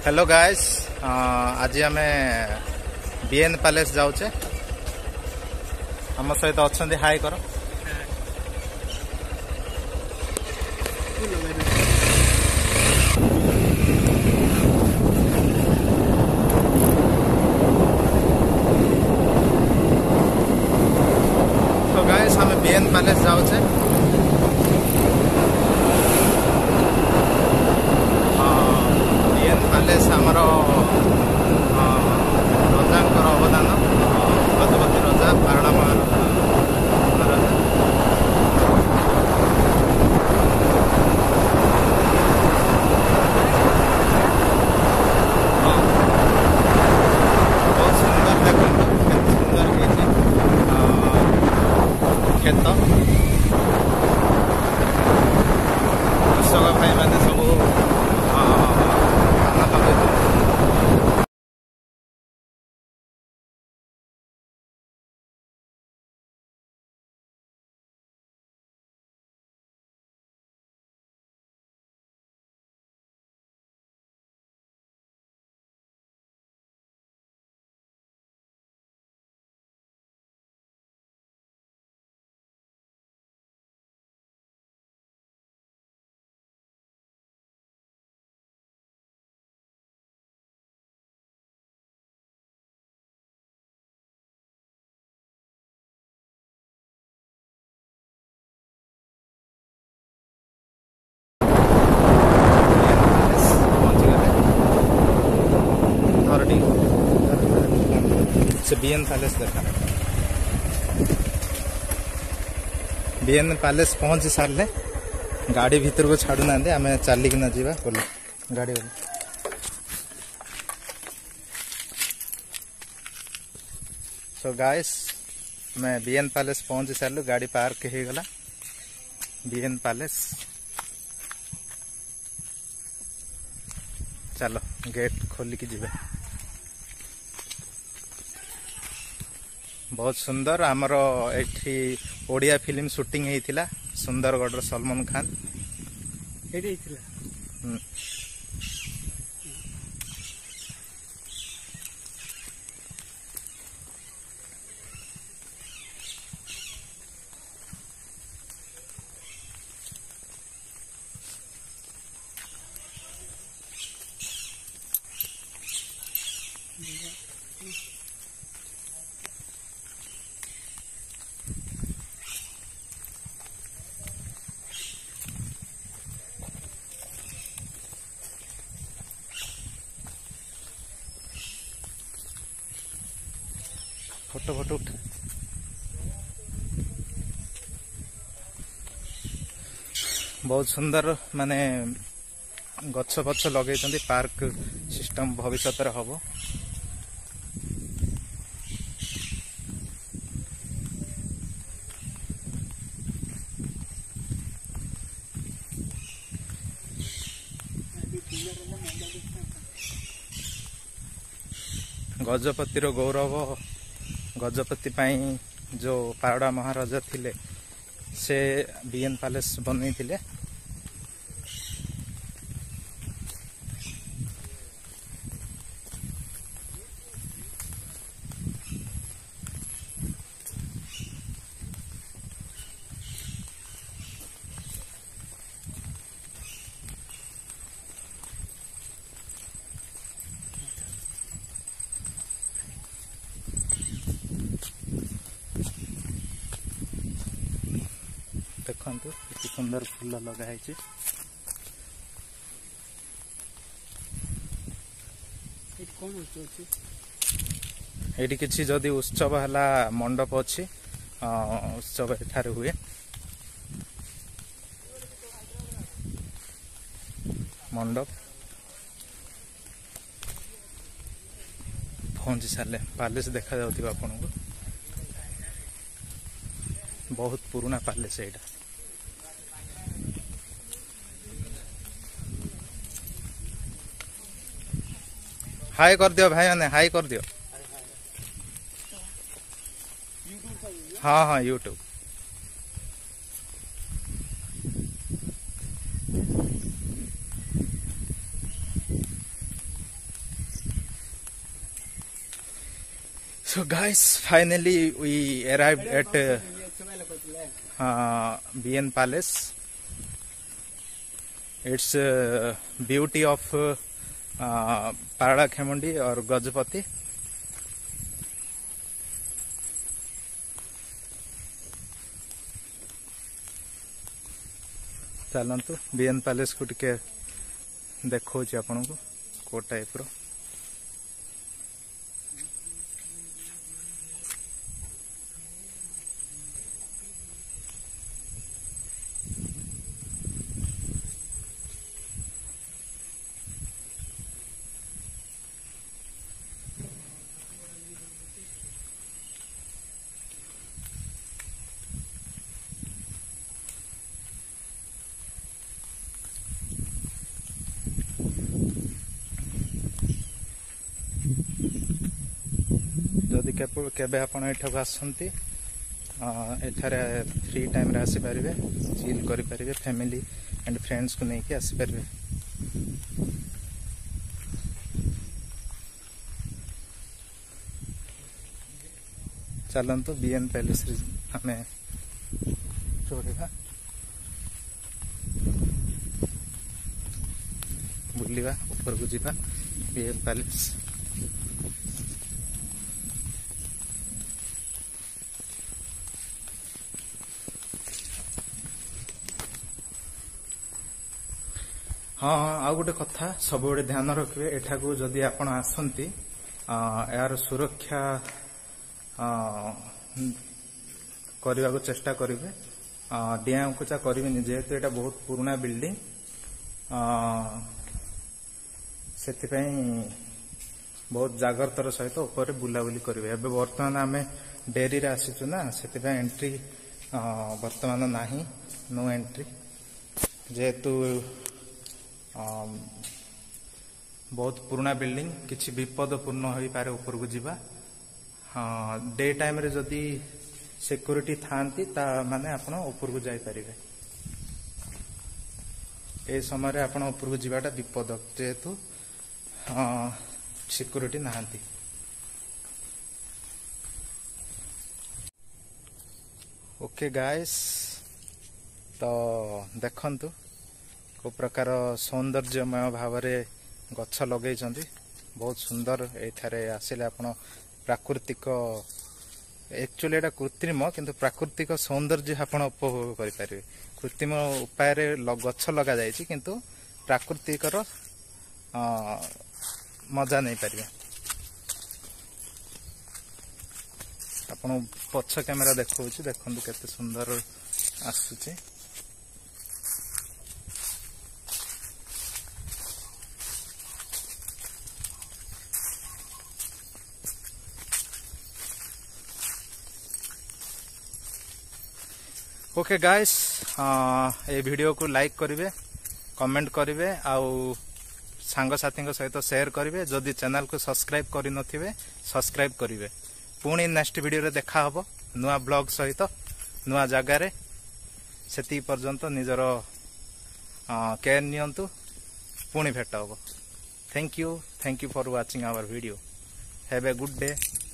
Hello guys, आज आम BN palace जाऊे। आम सहित अच्छा हाई कर। तो गाइस आम बीएन पैलेस जाऊे। पैलेस आमर रजा अवदान गजपति रजा पारड़ा महाराजा। बहुत सुंदर देखो, सुंदर खेत कृषक भाई मैंने सब से बीएन पैलेस देखा। बीएन पैलेस पहुंची सारे गाड़ी भीतर को छाड़ू ना आम चलिकिना जीवा बोले गाड़ी बोले। सो गाइस मैं बीएन पैलेस पहुंची सारू, गाड़ी पार्क हो गला। बीएन पैलेस चलो गेट खोलिकी जीवा। बहुत सुंदर आमर एठी ओडिया फिल्म शूटिंग होता सुंदरगढ़ सलमान खान फोटो फोटो उठा। बहुत सुंदर माने गछ पछ लगे पार्क सिस्टम भविष्य रे हम। गजपति गौरव गजपति पाई जो पारड़ा महाराजा थिले से बीएन पैलेस बनई थिले। देखो कि सुंदर फूल लगा है। ये किसी जदि उत्सव है मंडप अच्छी उत्सव एठार हुए। मंडप पहुंची सारे पैलेस देखा जाउथिबा आपनको। बहुत पुराना पैलेस है। हाई कर दियो भाई मैंने, हाई कर दियो। हाँ हाँ YouTube. So guys, finally we arrived at BN Palace. It's beauty of Parada Khemundi or Gajapati. चलतु बीएन पैलेस को टिके देखो आपन को को टाइप रो जदि केबे आपण एठाक आसंती एठारे फ्री टाइम रे आसी परिबे चिल करि परिबे फैमिली एंड फ्रेंड्स को नेकी आसी परिबे चलंतु बीएन पैलेस रे हमें जोड़ेगा बुलिवा ऊपर को जीवा बीएन पैलेस हाँ आ गोटे कथा सब ध्यान रखिए एठा को जदि आपण आसंती यार सुरक्षा करने को चेष्टा करेंगे डिया उचा करेंगे जेहेतु एटा बहुत पुराना बिल्डिंग से बहुत जागृतर सहित ऊपर बुलाबुली करेंगे एवं बर्तमान आम डेरी रे आसीचु ना से एंट्री बर्तमान नाही नो एंट्री जेहेतु बहुत पुराना बिल्डिंग किछि विपदपूर्ण हो पारे ऊपर को जीवा डे टाइम रे जदि सिक्योरिटी थांती ता माने आपण ऊपर को जाई परिबे ए समय रे आपण ऊपर को जीवाटा विपद जेहेतु सिक्योरिटी नाहांती ओके गाइस तो देखंतु को प्रकार सौंदर्यमय भाव में गछ लगे बहुत सुंदर एठारे आसिले आपण प्राकृतिक एक्चुअली एटा कृत्रिम किंतु प्राकृतिक सौंदर्य आपण उपभोग करि पारिबे कृत्रिम उपाय रे गछ लगा जायछि किंतु प्राकृतिक मजा नहीं पारिबे आपण पछ कैमरा देखौछि देखंतु केते सुंदर आसुछि ओके गाइस ये वीडियो को लाइक करेंगे कमेंट करेंगे आउ सांग साथी सहित शेयर करेंगे जदि चैनल को सब्सक्राइब करि नथिबे सब्सक्राइब करेंगे पुणी नेक्स्ट वीडियो रे देखा हबो नुआ ब्लॉग सहित नुआ जगह रे सेति पर्यंत निजर केयर नियंतु पुणी भेट हबो thank you for watching our video have a good day.